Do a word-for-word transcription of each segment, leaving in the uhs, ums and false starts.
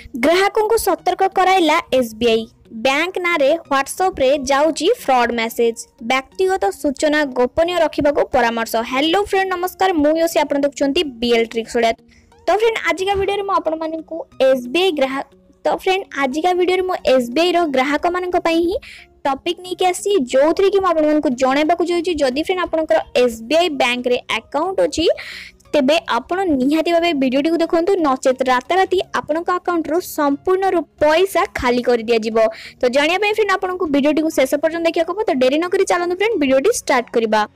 ग्राहकों को सतर्क कराइला एसबीआई। बैंक नारे व्हाट्सएप रे जाउची फ्रॉड मैसेज। व्यक्तिगत सूचना गोपनीय रखिबा को परामर्श। हेलो फ्रेंड, नमस्कार। मु योसी आपण देखुचंती बीएल ट्रिक्स ओडिया। तो फ्रेंड आज का वीडियो रे म आपण माने को एसबीआई ग्राहक तो फ्रेंड आज का वीडियो रे म एसबीआई रो ग्राहक मानन को पई ही टॉपिक नहीं के आसी जोथरी कि म आपण मानन को जणाइबा को जोइची। जदी फ्रेंड आपनकर एसबीआई बैंक रे अकाउंट अछि तेबे आपण निहाती भाबे वीडियोटी को देखंतु, नचेत राताराती आपण अकाउंट रो संपूर्ण रो पैसा खाली कर दिया जिवो। तो जानिया पे फ्रेंड आपण को वीडियोटी को शेष पर्यंत देखिया को। तो देरी न करी चलनु फ्रेंड वीडियोटी स्टार्ट करबा।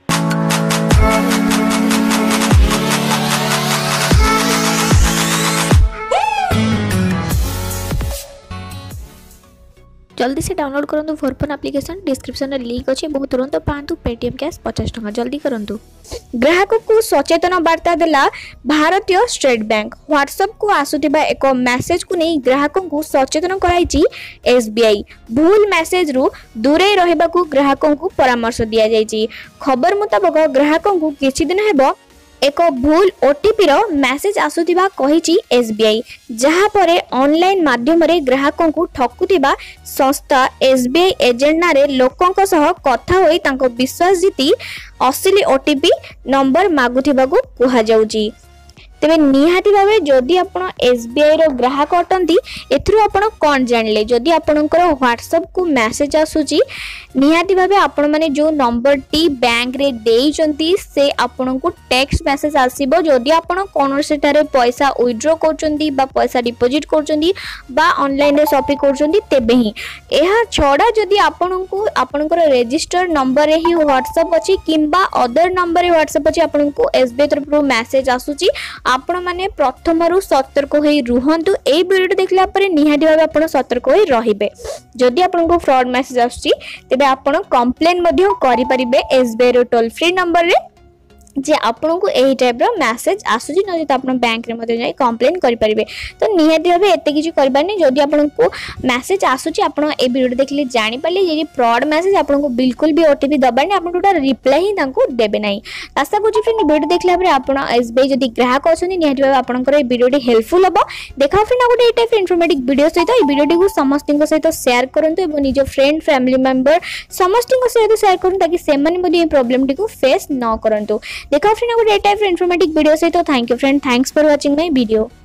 जल्दी से डाउनलोड करंतु फोरफोन एप्लिकेशन। डिस्क्रिप्शन में लिंक अछि, बहुत तुरंत पांतु पेटीएम कैश पचास टका जल्दी करंतु। ग्राहक को सचेतन वार्ता देला भारतीय स्टेट बैंक। व्हाट्सएप को आसुथिबा एक मैसेज को नहीं ग्राहकों को सचेतन कराइछि एसबीआई। भूल मैसेज रु दूरे रहबा को ग्राहकों को परामर्श दिया जाइछि। खबर मुताबिक ग्राहकों को किछि दिन हेबो एक भूल ओटीपी रो मैसेज आसुथिबा कहिछि एसबीआई, जहा परे ऑनलाइन माध्यम रे ग्राहकों को ठकुथिबा संस्था एसबीआई एजेंट नारे लोकों को सह कथा होई तांको विश्वास जीति असली ओटीपी नंबर मागुथिबा को कुहा जाउछि। तेबे निहाती भाबे जदि आपण एसबीआई रो ग्राहक अटंती एथरु आपण कोन जानले। जदि आपणकर व्हाट्सएप को मैसेज आसुची निहाती भाबे आपण माने जो नंबर टी बैंक रे देइचंती से आपण को टेक्स्ट मैसेज आसीबो। जदि आपण कोन सेटारे पैसा विथड्रॉ करचंती बा पैसा डिपॉजिट करचंती बा ऑनलाइन रे शॉपिंग करचंती तेबे ही। एहा छोड़ा जदि आपण को आपणकर रजिस्टर नंबर रे ही व्हाट्सएप अछि किंबा अदर नंबर रे व्हाट्सएप अछि आपण को एसबीआई तरफ मैसेज आसुची आपण माने प्रथमरु सतर्क होई रुहंतु। ए वीडियो देखला परे निहाती भाबे आपण सतर्क होई रहिबे। जदि आपण को फ्रॉड मैसेज आछी तेबे आपण कंप्लेन मध्य करि परिबे एसबीआई रो टोल फ्री नंबर रे जे आपण को एही टाइप रो मैसेज आसुची न जे आपण बैंक रे मते जाई कंप्लेन करि परिबे। तो निहाती भाबे एते किछि करबानी। जदि आपण को मैसेज आसुची आपण ए वीडियो देखले जानि पाले जे फ्रॉड मैसेज आपण को बिल्कुल भी ओटीपी दबानी, आपण टोटा रिप्लाई ही तांको देबे नाही। आशा करछि फ्रेंड वीडियो देखला परे आपण एसबीआई जदि ग्राहक अछनी निहाती भाबे आपणकर ए वीडियोटी हेल्पफुल हबो। देखा फ्रेंड गोटे ए टाइप इन्फॉर्मेटिव वीडियो सहित ए वीडियोटी को समस्तिंक सहित शेयर करंतु एवं निज फ्रेंड फैमिली मेंबर समस्तिंक सहित शेयर करंतु ताकि सेमन मध्ये ए प्रॉब्लम टी को फेस न करंतु। देखा फ्रेंड गोटे टाइप इन्फॉर्मेटिव वीडियो सहित। Thank you friend, thanks for watching my video.